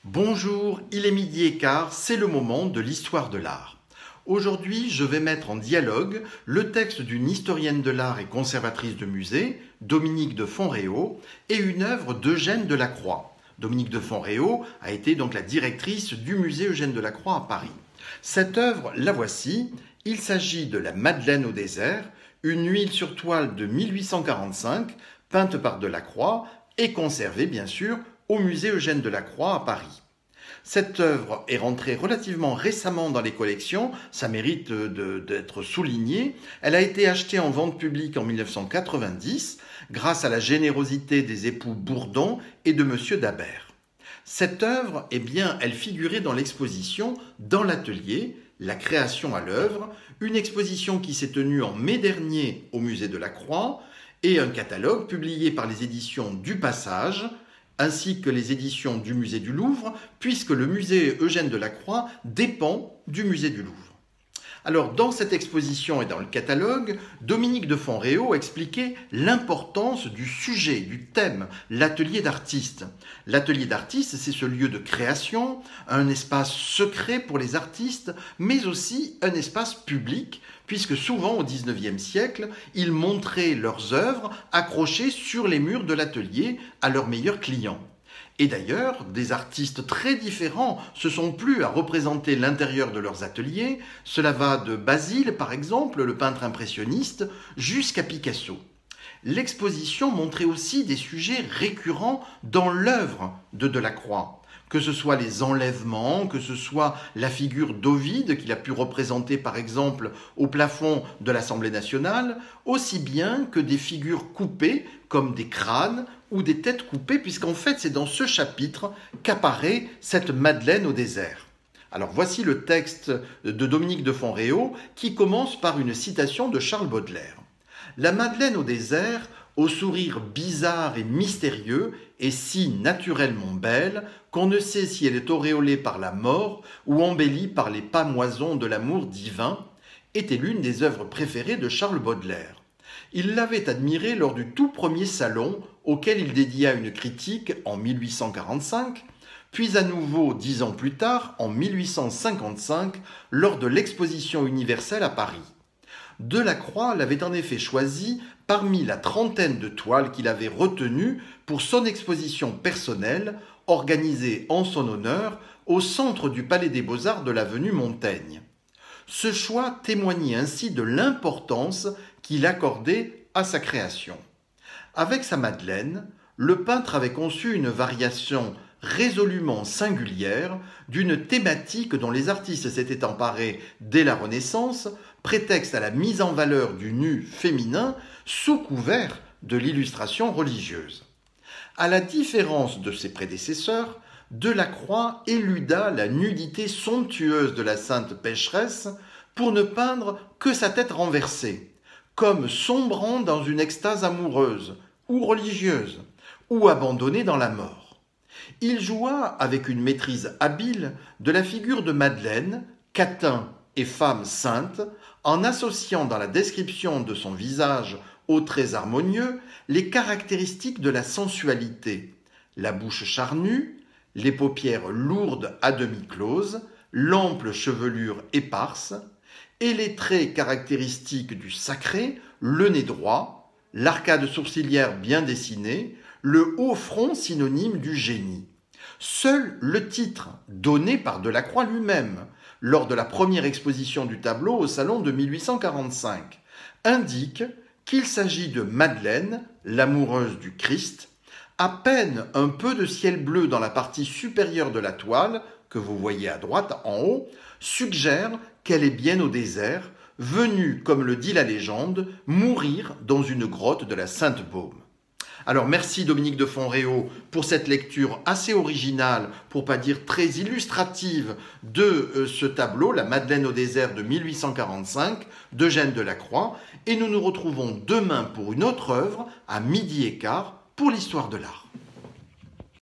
Bonjour, il est midi et quart, c'est le moment de l'histoire de l'art. Aujourd'hui, je vais mettre en dialogue le texte d'une historienne de l'art et conservatrice de musée, Dominique de Fonréau, et une œuvre d'Eugène Delacroix. Dominique de Fonréau a été donc la directrice du musée Eugène Delacroix à Paris. Cette œuvre, la voici. Il s'agit de la Madeleine au désert, une huile sur toile de 1845, peinte par Delacroix et conservée bien sûr au musée Eugène Delacroix à Paris. Cette œuvre est rentrée relativement récemment dans les collections, ça mérite d'être souligné. Elle a été achetée en vente publique en 1990 grâce à la générosité des époux Bourdon et de M. Dabert. Cette œuvre, elle figurait dans l'exposition Dans l'atelier, la création à l'œuvre, une exposition qui s'est tenue en mai dernier au musée de la Croix et un catalogue publié par les éditions du Passage, ainsi que les éditions du musée du Louvre, puisque le musée Eugène Delacroix dépend du musée du Louvre. Alors, dans cette exposition et dans le catalogue, Dominique de Fonréau expliquait l'importance du sujet, du thème, l'atelier d'artiste. L'atelier d'artiste, c'est ce lieu de création, un espace secret pour les artistes, mais aussi un espace public, puisque souvent au XIXe siècle, ils montraient leurs œuvres accrochées sur les murs de l'atelier à leurs meilleurs clients. Et d'ailleurs, des artistes très différents se sont plu à représenter l'intérieur de leurs ateliers. Cela va de Basile, par exemple, le peintre impressionniste, jusqu'à Picasso. L'exposition montrait aussi des sujets récurrents dans l'œuvre de Delacroix, que ce soit les enlèvements, que ce soit la figure d'Ovide qu'il a pu représenter par exemple au plafond de l'Assemblée nationale, aussi bien que des figures coupées comme des crânes ou des têtes coupées, puisqu'en fait c'est dans ce chapitre qu'apparaît cette Madeleine au désert. Alors voici le texte de Dominique de Fonréau qui commence par une citation de Charles Baudelaire. La Madeleine au désert, au sourire bizarre et mystérieux, est si naturellement belle qu'on ne sait si elle est auréolée par la mort ou embellie par les pâmoisons de l'amour divin, était l'une des œuvres préférées de Charles Baudelaire. Il l'avait admirée lors du tout premier salon auquel il dédia une critique en 1845, puis à nouveau 10 ans plus tard, en 1855, lors de l'exposition universelle à Paris. Delacroix l'avait en effet choisi parmi la trentaine de toiles qu'il avait retenues pour son exposition personnelle organisée en son honneur au centre du Palais des Beaux-Arts de l'avenue Montaigne. Ce choix témoignait ainsi de l'importance qu'il accordait à sa création. Avec sa Madeleine, le peintre avait conçu une variation résolument singulière d'une thématique dont les artistes s'étaient emparés dès la Renaissance, prétexte à la mise en valeur du nu féminin sous couvert de l'illustration religieuse. À la différence de ses prédécesseurs, Delacroix éluda la nudité somptueuse de la sainte pécheresse pour ne peindre que sa tête renversée, comme sombrant dans une extase amoureuse ou religieuse, ou abandonnée dans la mort. Il joua avec une maîtrise habile de la figure de Madeleine, catin et femme sainte, en associant dans la description de son visage aux traits harmonieux les caractéristiques de la sensualité, la bouche charnue, les paupières lourdes à demi closes, l'ample chevelure éparse, et les traits caractéristiques du sacré, le nez droit, l'arcade sourcilière bien dessinée, le haut front synonyme du génie. Seul le titre, donné par Delacroix lui-même, lors de la première exposition du tableau au salon de 1845, indique qu'il s'agit de Madeleine, l'amoureuse du Christ. À peine un peu de ciel bleu dans la partie supérieure de la toile, que vous voyez à droite en haut, suggère qu'elle est bien au désert, venue, comme le dit la légende, mourir dans une grotte de la Sainte-Baume. Alors merci Dominique de Fonréau pour cette lecture assez originale, pour pas dire très illustrative, de ce tableau, La Madeleine au désert de 1845, d'Eugène Delacroix, et nous nous retrouvons demain pour une autre œuvre, à midi et quart, pour l'histoire de l'art.